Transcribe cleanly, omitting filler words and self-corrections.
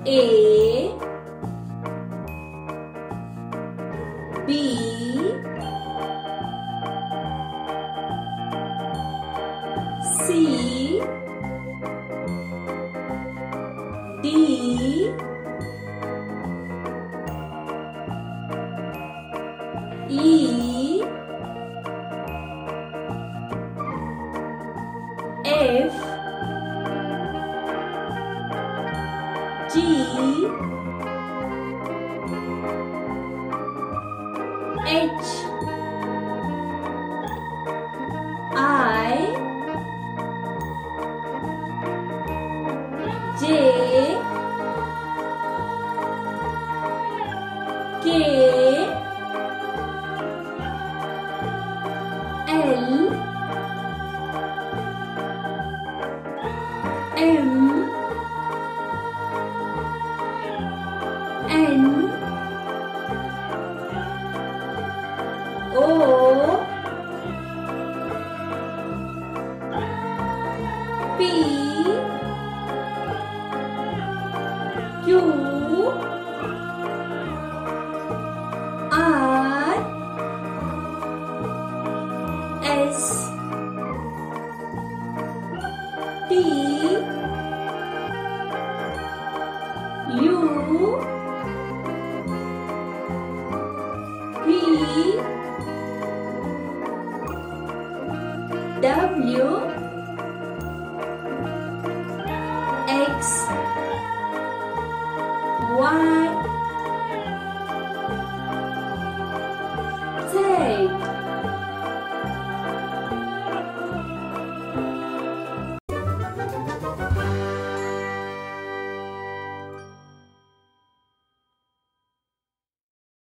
A B C D E F G H I J K L M N O P Q R S T U V W X Y